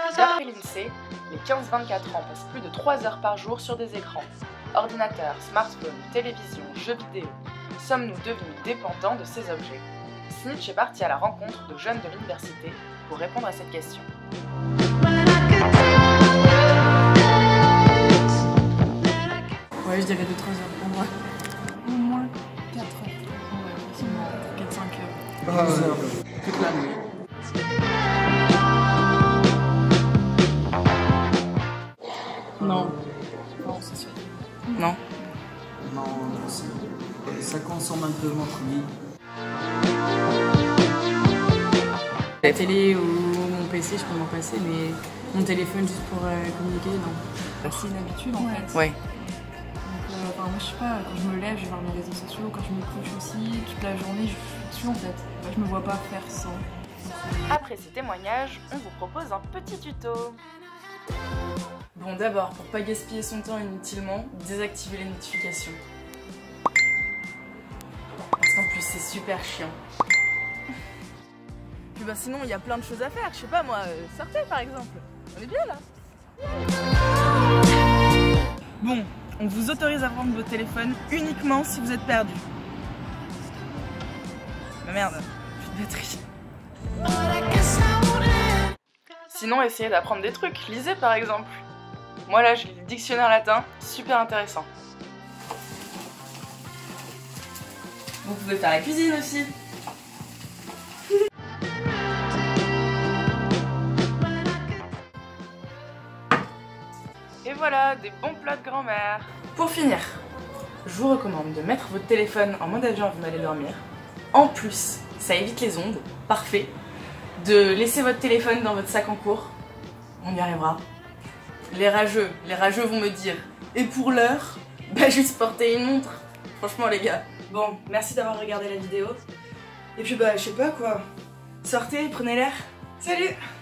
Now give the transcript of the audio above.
D'après l'INSEE, les 15-24 ans passent plus de 3 heures par jour sur des écrans. Ordinateur, smartphone, télévision, jeux vidéo. Sommes-nous devenus dépendants de ces objets? Snitch est parti à la rencontre de jeunes de l'université pour répondre à cette question. Ouais, je dirais 2-3 heures pour moi. Au moins 4 heures. Ouais, facilement 4-5 heures. 12 heures. Toute la nuit. Non. Non, c'est sûr. Non. Non, ça consomme un peu mon vie. La télé ou mon PC, je peux m'en passer, mais mon téléphone juste pour communiquer, non. C'est une habitude en fait. Ouais. Donc, moi je sais pas, quand je me lève, je vais voir mes réseaux sociaux, quand je me couche aussi, toute la journée, je suis dessus en fait. Je me vois pas faire sans. Après ces témoignages, on vous propose un petit tuto. Bon, d'abord, pour pas gaspiller son temps inutilement, désactiver les notifications. Parce qu'en plus, c'est super chiant. Puis bah sinon, il y a plein de choses à faire. Je sais pas moi, sortez par exemple. On est bien là. Bon, on vous autorise à prendre vos téléphones uniquement si vous êtes perdu. Mais merde, plus de batterie. Sinon, essayez d'apprendre des trucs. Lisez par exemple. Moi là, je lis le dictionnaire latin, super intéressant. Vous pouvez faire la cuisine aussi. Et voilà, des bons plats de grand-mère. Pour finir, je vous recommande de mettre votre téléphone en mode avion avant d'aller dormir. En plus, ça évite les ondes, parfait. De laisser votre téléphone dans votre sac en cours, on y arrivera. Les rageux vont me dire, et pour l'heure, bah juste porter une montre. Franchement les gars. Bon, merci d'avoir regardé la vidéo. Et puis bah je sais pas quoi, sortez, prenez l'air. Salut!